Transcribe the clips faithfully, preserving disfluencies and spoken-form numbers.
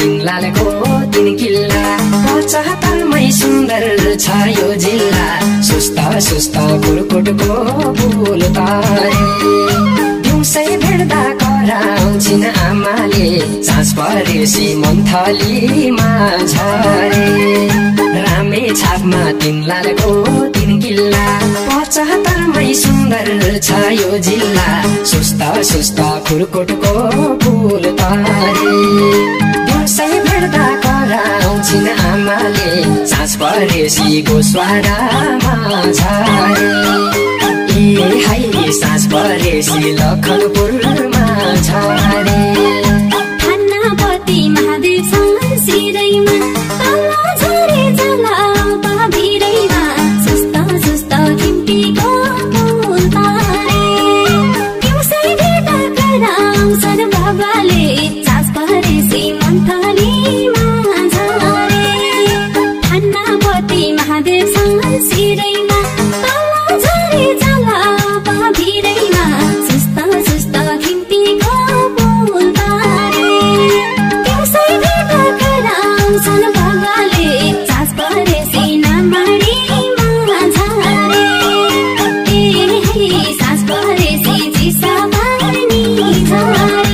लालको तीन किल्ला पचहत्तरमै सुन्दर छ यो जिल्ला सुस्ता सुस्ता कुरकुटको फुल तारे दिउँसै भेट्दा कराउँछिन् आमाले साँझ परेसी मन्थलीमा झरे रामे छापमा तीन लालको तीन किल्ला पचहत्तरमै सुन्दर छ यो जिल्ला सुस्ता सुस्ता कुरकुटको फुल तारे दिउँसै भेट्दा कराउँछिन् आमाले साँझ परेसी गोस्वारामा झरे ए हाय साँझ परेसी लखनपुरमा झरे थानापति महादेव शिरैमा तल झरे जला पाभिरैमा सुस्ता सुस्ता घिम्टीको फुल तारे दिउँसै भेट्दा कराउँछन् बाबाले साँझ परेसी मन्थलीमा झरे थानापति महादेव शिरैमा तल झरे जला पाभिरैमा सुस्ता सुस्ता घिम्टीको फुल तारे दिउँसै भेट्दा कराउँछन् बाबाले साँझ परेसी नामाडीमा झरे ए हे साँझ परेसी चिसापानी झरे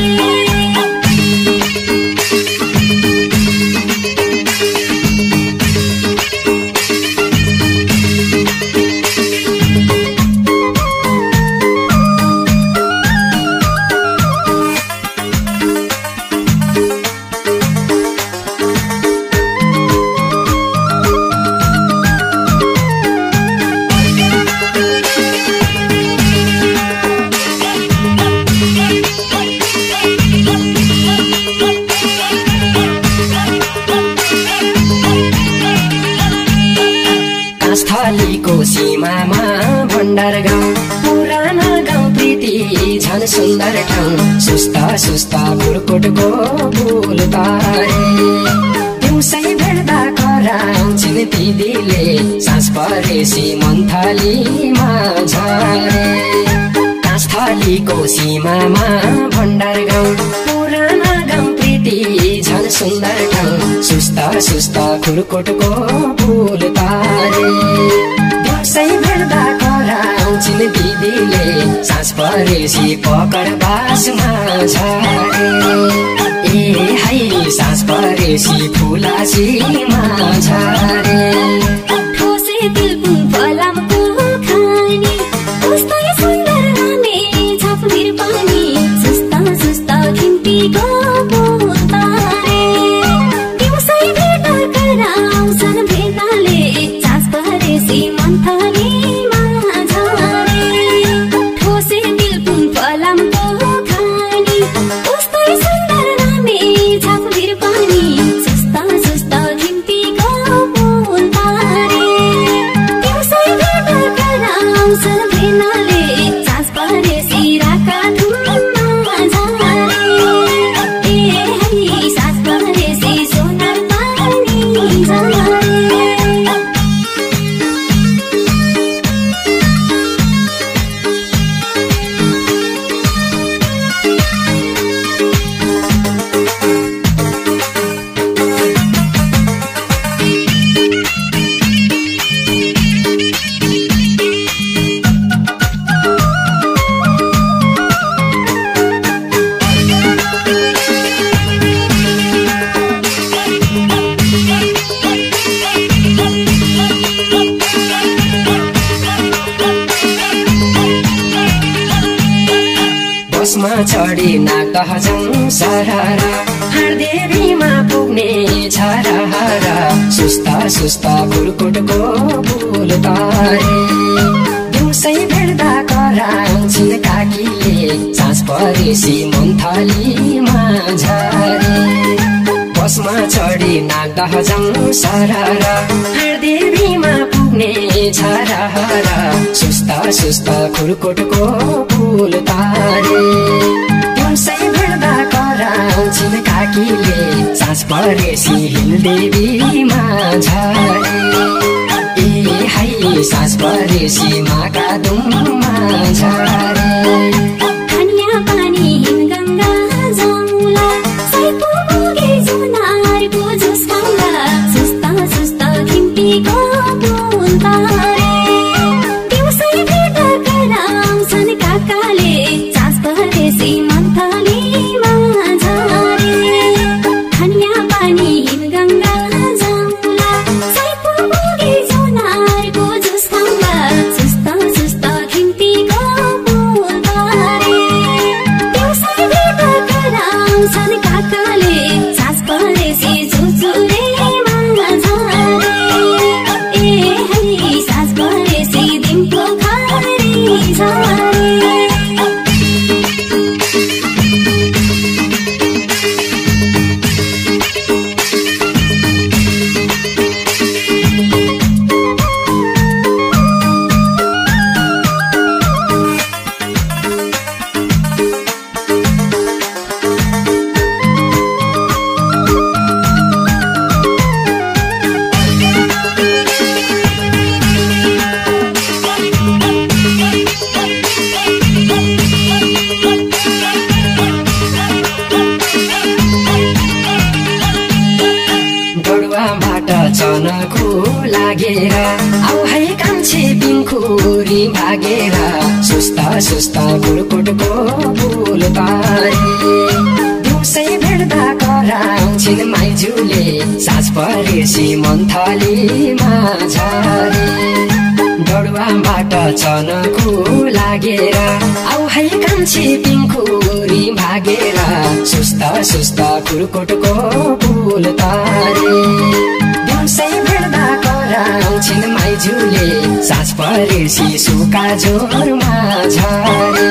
स्थलीको सीमामा भण्डार गाउँ पुरानो गाउँ प्रीति झन् सुन्दर ठाउँ सुस्ता सुस्ता कुरकुटको फुल तारे दिउँसै भेट्दा कराउँछिन् दिदीले साँझ परेसी मन्थलीमा झरे स्थलीको सीमामा भण्डार गाउँ पुरानो गाउँ प्रीति झन् सुन्दर ठाउँ सुस्ता सुस्ता कुरकुटको फुल तारे दिउँसै भेट्दा कराउँछिन् दिदीले साँझ परेसी पकड बासमा झरे ए हाय साँझ परेसी फुलासीमा झरे ठोसे दिलपुङ फलामको खानी उस्तै सुन्दर रामे छापभिर पानी सुस्ता सुस्ता घिम्टीको फुल तारे दिउँसै भेट्दा कराउँछन् भेट्दाले साँझ परेसी मन्थलीमा झरे ठोसे दिलपुङ फलामको खानी उस्तै सुन्दर रामे छापभिर पानी सुस्ता सुस्ता घिम्टीको फुल तारे दिउँसै भेट्दा कराउँछन् भेट्दाले साँझ परेसी राका धुममा झरे ए हाय साँझ परेसी सोनार पानी झरे बसमा चढी नागदहजङ सरहरा हारदेवीमा पुग्ने छरहरा सुस्ता सुस्ता कुरकुटको फुल तारे दिउँसै भेट्दा कराउँछिन् काकीले साँझ परेसी मन्थलीमा झरे बसमा चढी नागदहजङ सरहरा हारदेवीमा पुग्ने छरहरा सुस्ता सुस्ता कुरकुटको फुल तारे दिउँसै भेट्दा कराउँछिन् काकीले साँझ परेसी हिलदेवीमा झरे ए हाय साँझ परेसी माकादुङमा झरे कन्या पानी हिमगङ्गा जमुना सैको पुगे जुना चनको लागेर आउ है कान्छी बिङखुरी भागेर सुस्ता सुस्ता कुरकुटको फुल तारे दिउँसै भेट्दा कराउँछिन् माइजूले साँझ परेसी मन्थलीमा झरे डढुवाबाट चनको लागेर आउ है कान्छी बिङखुरी भागेर सुस्ता सुस्ता कुरकुटको फुल तारे दिउँसै भेट्दा कराउँछिन् माइजूले साँझ परेसी सुका जोरमा झरे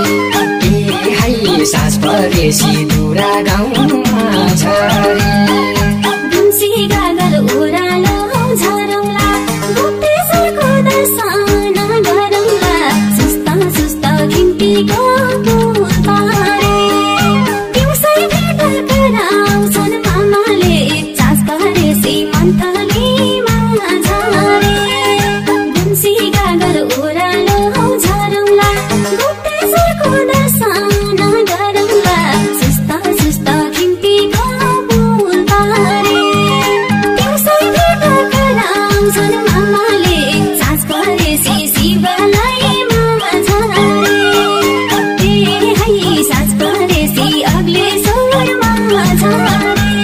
ए है साँझ परेसी दुरा गाउँमा झरे दुम्सी गागल ओरालो झरौला गोप्ते सरको दर्शन गरौला सुस्ता सुस्ता घिम्टीको फुल तारे दिउँसै भेट्दा कराउँछन् मामाले साँझ परेसी मन्थलीमा झरे दुम्सी गागल ओरालो झरौला गोप्ते सरको दर्शन गरौला सुस्ता सुस्ता घिम्टीको फुल तारे दिउँसै भेट्दा कराउँछन् मामाले साँझ परेसी शिवालयमा झरे ए है साँझ परेसी अग्लेश्वरमा झरे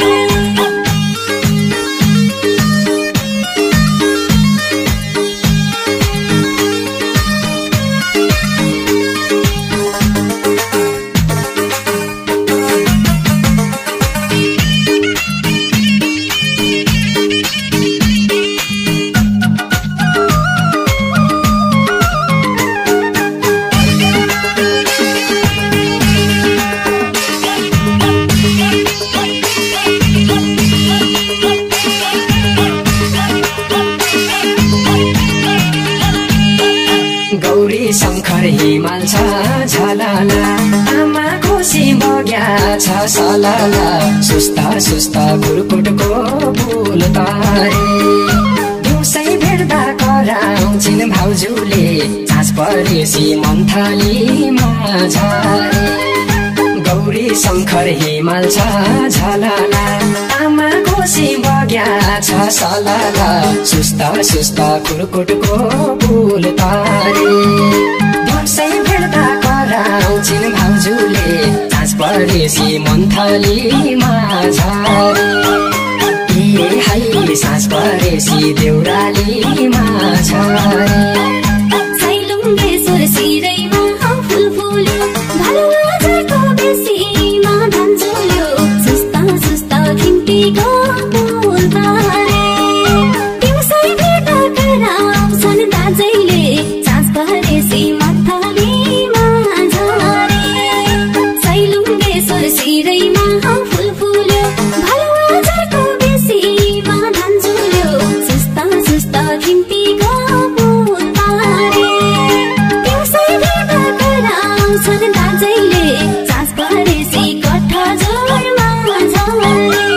गौरी शङ्कर हिमाल छ झलाला आमा कोसी बग्या छ सलाला सुस्ता सुस्ता कुरकुटको फुल तारे दिउँसै भेट्दा कराउँछिन् भाउजूले साँझ परेसी मन्थलीमा झरे गौरी शङ्कर हिमाल छ झलाला आमा कोसी बग्या छ सलाला सुस्ता सुस्ता कुरकुटको फुल तारे दिउँसै भेट्दा कराउँछिन् भाउजूले साँझ परेसी मन्थलीमा झरे ए है साँझ परेसी देउरालीमा झरे सैलुङ्गेश्वर सिरैमा फुल फुल्यो भालुवाझरको बेसीमा धान चुल्यो सुस्ता सुस्ता घिम्टीको फुल तारे दिउँसै भेट्दा कराउँछन् दाजैले साँझ परेसी मन्थलीमा झरे सैलुङ्गेश्वर सिरैमा फुल फुल्यो भालुवाझरको बेसीमा धान चुल्यो सुस्ता सुस्ता घिम्टीको फुल तारे दिउँसै भेट्दा कराउँछन् दाजैले साँझ परेसी कट्ठा जोरमा झरे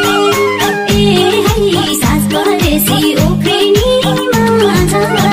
ए है साँझ परेसी ओख्रेनीमा झरे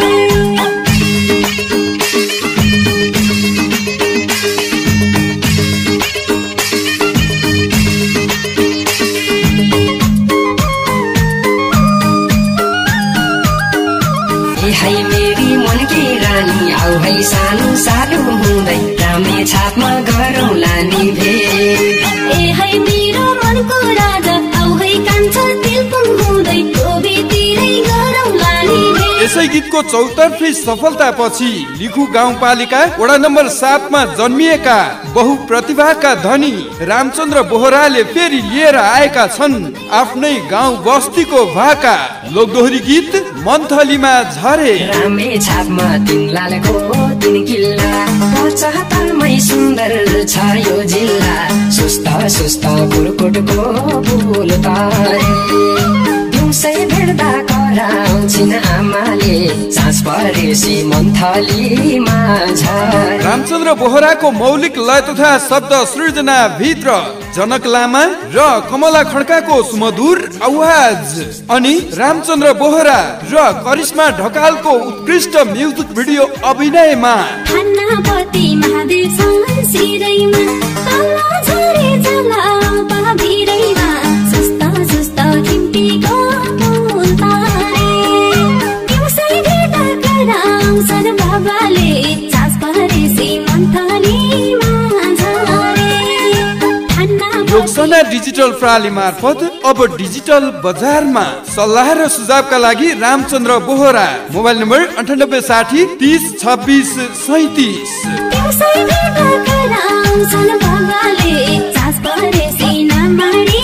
ए है मेरी मनकी रानी आउ है सानो सानो हुँदै रामे छापमा गरौँ लानी भेट ए है मेरो मनको राजा आउ है कान्छा तिलपुङ हुँदै गोबीतिरै गरौँ लानी भेट यसै आफ्नै गीतको चौतर्फी सफलतापछि लिखु गाउँपालिका वडा नम्बर सातमा जन्मिएका बहुप्रतिभाका धनी रामचन्द्र बोहराले फेरि लिएर आएका छन् आफ्नै गाउँ बस्तीको भाका लोकदोहोरी गीत मन्थलीमा झरे। रामे छापमा तिन लालको तिन किल्ला पचहत्तरमै सुन्दर छ यो जिल्ला सुस्त सुस्त कुरकुटको फुल तारे दिउँसै भेट्दा कराउँछिन् आमाले सास परेसी मन्थलीमा झरे। रामचन्द्र बोहराको मौलिक लय तथा शब्द सृजना भित्र जनक लामा र कमला खड्काको सुमधुर आवाज अनि रामचन्द्र बोहरा र करिश्मा ढकालको उत्कृष्ट म्युजिक भिडियो अभिनयमा खानापति महादेव सिरैमा तल्ला झरे जला बाभिरैमा सुस्ता सुस्ता खिम्पीको फुल तारे दिउँसै भेट्दा कराउँछन् बाबाले सास परेसी मन्थलीमा झरे। योगसना डिजिटल प्रणाली मार्फत अब डिजिटल बजारमा सल्लाह र सुझावका लागि रामचन्द्र बोहरा मोबाइल नम्बर अन्ठानब्बे साठी तीस छब्बिस सैतिस। दिउँसै भेट्दा कराउँछन् बाबाले सास परेसी नमाडी